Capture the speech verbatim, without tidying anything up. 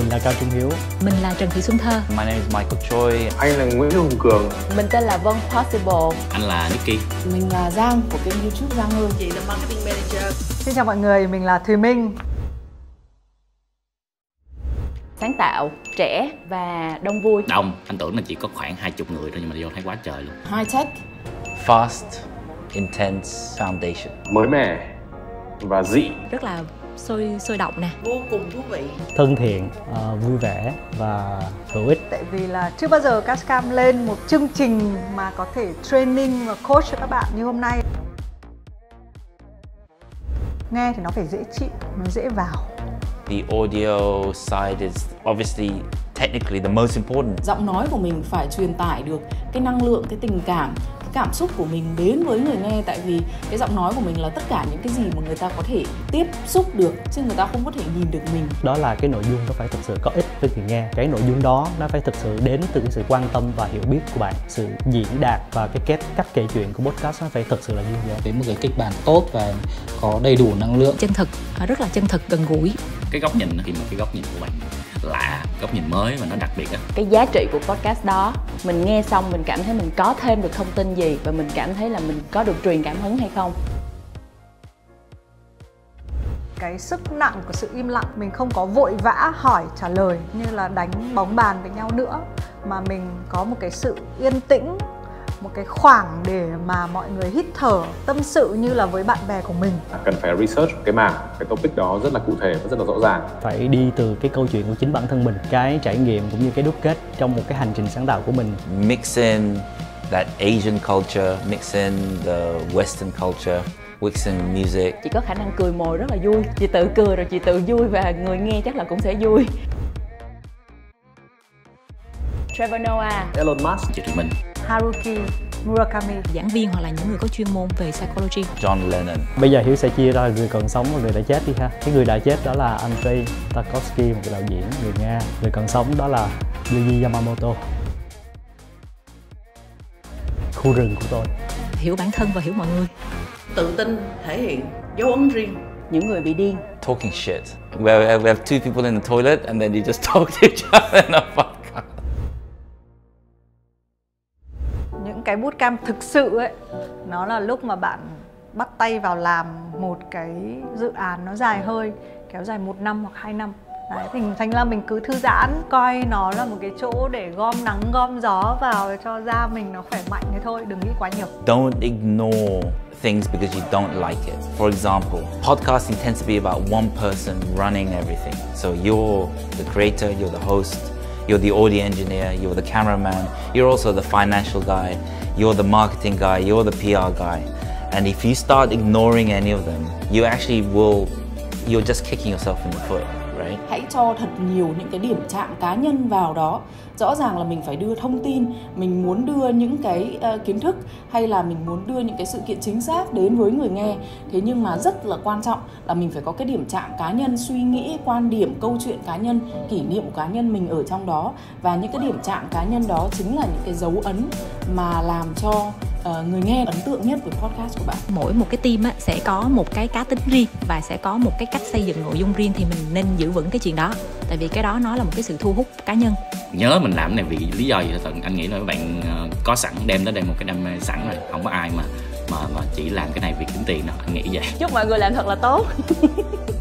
Mình là Cao Trung Hiếu. Mình là Trần Thị Xuân Thơ. My name is Michael Choi. Anh là Nguyễn Hùng Cường. Mình tên là Vân Possible. Anh là Nicky. Mình là Giang của kênh YouTube Giang ơi. Chị là Marketing Manager. Xin chào mọi người, mình là Thùy Minh. Sáng tạo, trẻ và đông vui. Đông, anh tưởng là chỉ có khoảng hai chục người thôi nhưng mà vô thấy quá trời luôn. High tech. Fast, intense foundation. Mới mẻ và dị. Rất là sôi sôi động nè. Vô cùng thú vị. Thân thiện, uh, vui vẻ và hữu ích. Tại vì là chưa bao giờ Cashcam lên một chương trình mà có thể training và coach cho các bạn như hôm nay. Nghe thì nó phải dễ chịu, nó dễ vào. The audio side is obviously technically the most important. Giọng nói của mình phải truyền tải được cái năng lượng, cái tình cảm, cái cảm xúc của mình đến với người nghe. Tại vì cái giọng nói của mình là tất cả những cái gì mà người ta có thể tiếp xúc được, chứ người ta không có thể nhìn được mình. Đó là cái nội dung nó phải thực sự có ích với người nghe. Cái nội dung đó nó phải thực sự đến từ cái sự quan tâm và hiểu biết của bạn. Sự diễn đạt và cái kết cách kể chuyện của podcast nó phải thực sự là duyên dáng. Với một cái kịch bản tốt và có đầy đủ năng lượng. Chân thực, rất là chân thực, gần gũi. Cái góc nhìn khi mà cái góc nhìn của bạn lạ, góc nhìn mới và nó đặc biệt á. Cái giá trị của podcast đó, mình nghe xong mình cảm thấy mình có thêm được thông tin gì và mình cảm thấy là mình có được truyền cảm hứng hay không. Cái sức nặng của sự im lặng, mình không có vội vã hỏi trả lời như là đánh bóng bàn với nhau nữa, mà mình có một cái sự yên tĩnh, một cái khoảng để mà mọi người hít thở, tâm sự như là với bạn bè của mình. Cần phải research cái mảng, cái topic đó rất là cụ thể và rất là rõ ràng. Phải đi từ cái câu chuyện của chính bản thân mình, cái trải nghiệm cũng như cái đúc kết trong một cái hành trình sáng tạo của mình. Mix in that Asian culture, mix in the Western culture, mix in music. Chị có khả năng cười mồi rất là vui. Chị tự cười rồi chị tự vui và người nghe chắc là cũng sẽ vui. Trevor Noah, Elon Musk, Chị Thùy Minh, Haruki Murakami, Giảng viên hoặc là những người có chuyên môn về psychology. John Lennon. Bây giờ Hiếu sẽ chia ra người còn sống và người đã chết đi ha. Cái người đã chết đó là Andrei Tarkovsky, một cái đạo diễn người Nga. Người còn sống đó là Yuji Yamamoto. Khu rừng của tôi. Hiểu bản thân và hiểu mọi người. Tự tin, thể hiện, dấu ấn riêng. những người bị điên. Talking shit. Where we have two people in the toilet and then you just talk to each other in a podcast. Những cái bootcamp thực sự ấy, nó là lúc mà bạn bắt tay vào làm một cái dự án nó dài hơi, kéo dài một năm hoặc hai năm. Đấy, thì thành ra mình cứ thư giãn, coi nó là một cái chỗ để gom nắng, gom gió vào cho da mình nó khỏe mạnh thế thôi, đừng nghĩ quá nhiều. Don't ignore things because you don't like it. For example, podcasting tends to be about one person running everything. So you're the creator, you're the host, you're the audio engineer, you're the cameraman, you're also the financial guy, you're the marketing guy, you're the P R guy. And if you start ignoring any of them, you actually will, you're just kicking yourself in the foot. Right. Hãy cho thật nhiều những cái điểm chạm cá nhân vào đó. Rõ ràng là mình phải đưa thông tin, mình muốn đưa những cái uh, kiến thức hay là mình muốn đưa những cái sự kiện chính xác đến với người nghe. Thế nhưng mà rất là quan trọng là mình phải có cái điểm chạm cá nhân, suy nghĩ, quan điểm, câu chuyện cá nhân, kỷ niệm của cá nhân mình ở trong đó. Và những cái điểm chạm cá nhân đó chính là những cái dấu ấn mà làm cho uh, người nghe ấn tượng nhất với podcast của bạn. Mỗi một cái team á, sẽ có một cái cá tính riêng và sẽ có một cái cách xây dựng nội dung riêng, thì mình nên giữ vững cái chuyện đó. Tại vì cái đó nó là một cái sự thu hút cá nhân. Nhớ mình làm cái này vì lý do gì thôi, anh nghĩ là các bạn có sẵn, đem tới đây một cái đam mê sẵn rồi, không có ai mà mà mà chỉ làm cái này vì kiếm tiền đâu, anh nghĩ vậy. Chúc mọi người làm thật là tốt.